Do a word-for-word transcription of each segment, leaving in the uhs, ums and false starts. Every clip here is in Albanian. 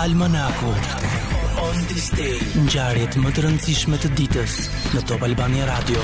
Almanaku On this day, ngjarjet më të rëndësishme të ditës në Top Albania Radio.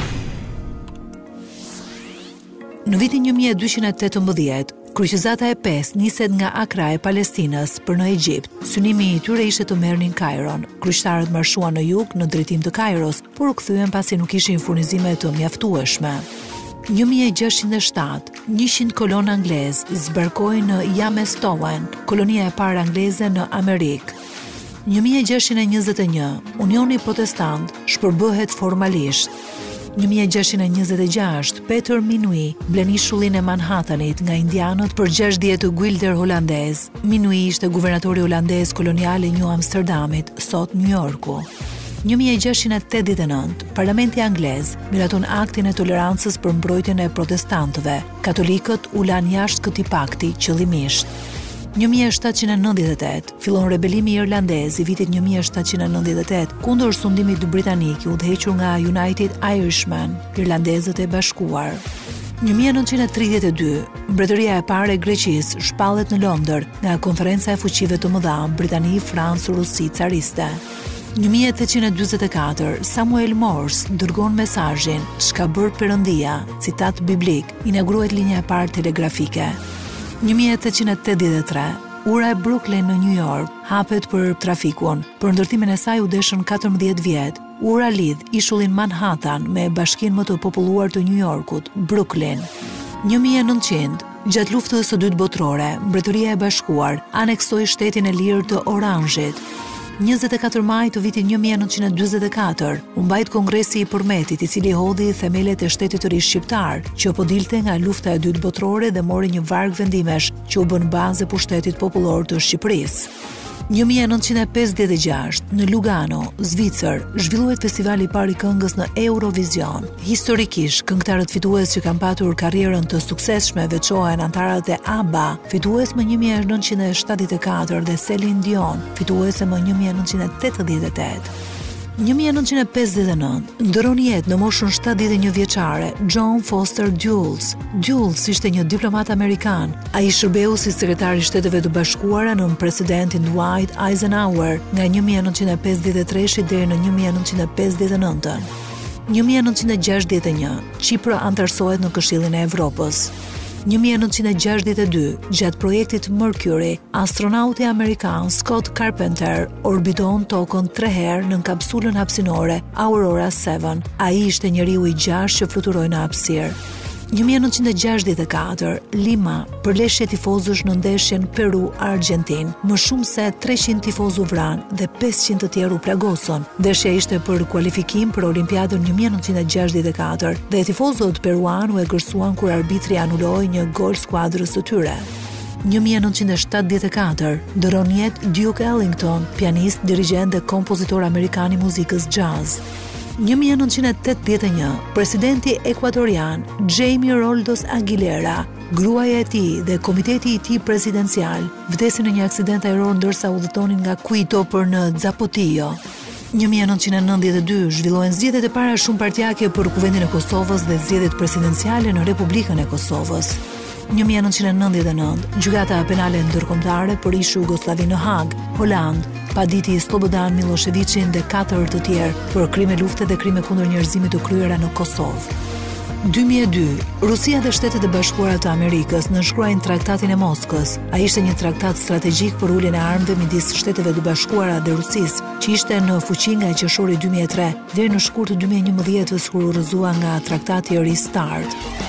Në vitin një mijë e dyqind e tetëmbëdhjetë, kryqëzata e pesë niset nga Akra e Palestinës për në Egjipt. Synimi i tyre ishte të merrnin Kairon. Kryqëtarët marshuan në jug në drejtim të Kairos, por u kthyen pasi nuk kishin furnizime të mjaftueshme. një mijë e gjashtëqind e shtatë, njëqind kolonë anglez zbarkoi në Jamestown, kolonia e parë angleze në Amerikë. një mijë e gjashtëqind e njëzet e një, Unioni Protestant shpërbëhet formalisht. një mijë e gjashtëqind e njëzet e gjashtë, Peter Minuit blen ishullin e Manhattanit nga indianët për gjashtëdhjetë guilder holandez. Minuit ishte guvernatori holandez kolonial i New Amsterdamit, sot New Yorku. një mijë e gjashtëqind e tetëdhjetë e nëntë, Parlamenti anglez miraton aktin e tolerancës për mbrojtjen e protestantëve. Katolikët u lanë jashtë këtij pakti qëllimisht. një mijë e shtatëqind e nëntëdhjetë e tetë, fillon rebelimi irlandez i vitit një mijë e shtatëqind e nëntëdhjetë e tetë kundër sundimit britanik i udhëhequr nga United Irishmen, irlandezët e bashkuar. një mijë e nëntëqind e tridhjetë e dy, Mbretëria e parë e Greqisë shpallet në Londër nga konferenca e fuqive të mëdha Britani, Francë, Rusi, Cariste. një mijë e tetëqind e dyzet e katër, Samuel Morse dërgon mesazhin "Çka bër Perëndia", citat biblik, inaugurohet linja e parë telegrafike. një mijë e tetëqind e tetëdhjetë e tre, ura e Brooklyn në New York hapet për trafikun. Për ndërtimin e saj u deshën katërmbëdhjetë vjet. Ura lidh ishullin Manhattan me bashkinë më të populluar të New Yorkut, Brooklyn. një mijë e nëntëqind, gjatë luftës së dytë botërore, Mbretëria e Bashkuar aneksoi shtetin e lirë të Oranzhit. njëzet e katër maj të vitit një mijë e nëntëqind e dyzet e katër, u mbajt kongresi i përmetit i cili hodhi themelet e shtetit të ri shqiptar, që po dilte nga lufta e dytë botërore dhe mori një varg vendimesh që u bën bazë e pushtetit popullor të Shqipërisë. një mijë e nëntëqind e pesëdhjetë e gjashtë, në Lugano, Zvicër, zhvillohet festivali i parë i këngës në Eurovision. Historikisht, këngëtarët fitues që kanë patur karrierën të suksesshme veçohen antarët e ABBA, fitues më një mijë e nëntëqind e shtatëdhjetë e katër dhe Celine Dion, fituese më një mijë e nëntëqind e tetëdhjetë e tetë. një mijë e nëntëqind e pesëdhjetë e nëntë, ndron jetë në moshën shtatëdhjetë e një vjeçare John Foster Dulles. Dulles ishte një diplomat amerikan. Ai shërbeu si sekretar i Shteteve të Bashkuara nën presidentin Dwight Eisenhower nga një mijë e nëntëqind e pesëdhjetë e tre deri në një mijë e nëntëqind e pesëdhjetë e nëntë. një mijë e nëntëqind e gjashtëdhjetë e një, Çipër antarësohet në Këshillin e Evropës. një mijë e nëntëqind e gjashtëdhjetë e dy, gjatë projektit Mercury, astronauti amerikan Scott Carpenter orbiton tokën tre herë në kapsulën hapësinore Aurora sete. Ai ishte njeriu i gjashtë që fluturoi në hapësirë. një mijë e nëntëqind e gjashtëdhjetë e katër, Lima përleshje tifozësh në ndeshjen Peru-Argentinë. Më shumë se treqind tifozë u vranë dhe pesëqind të tjerë u plagosën. Ndeshja ishte për kualifikim për Olimpiadën një mijë e nëntëqind e gjashtëdhjetë e katër dhe tifozët peruan u egërsuan kur arbitri anuloi një gol skuadrës së tyre. një mijë e nëntëqind e shtatëdhjetë e katër, ndron jetë Duke Ellington, pianist, dirigjent dhe kompozitor amerikan i muzikës jazz. një mijë e nëntëqind e tetëdhjetë e një, presidenti ekuadorian Jaime Roldos Aguilera, gruaja e tij dhe komiteti i tij presidencial vdesin në një aksident ajror ndërsa udhëtonin nga Quito për në Zapotillo. një mijë e nëntëqind e nëntëdhjetë e dy, zhvillohen zgjedhjet e para shumë partjake për kuvendin e Kosovës dhe zgjedhjet presidenciale në Republikën e Kosovës. një mijë e nëntëqind e nëntëdhjetë e nëntë, gjykata penale ndërkombëtare për ish Jugosllavi në Hag, Holand, paditi Slobodan Miloševićin dhe katër të tjerë për krime lufte dhe krime kundër njerëzimit të kryera në Kosovë. dy mijë e dy, Rusia dhe Shtetet e Bashkuara të Amerikës nënshkruajnë Traktatin e Moskës. Ai ishte një traktat strategjik për uljen e armëve midis Shteteve të Bashkuara dhe Rusisë, që ishte në fuqi nga qershori dy mijë e tre deri në shkurt dy mijë e njëmbëdhjetë kur u rrëzua nga Traktati i ri START.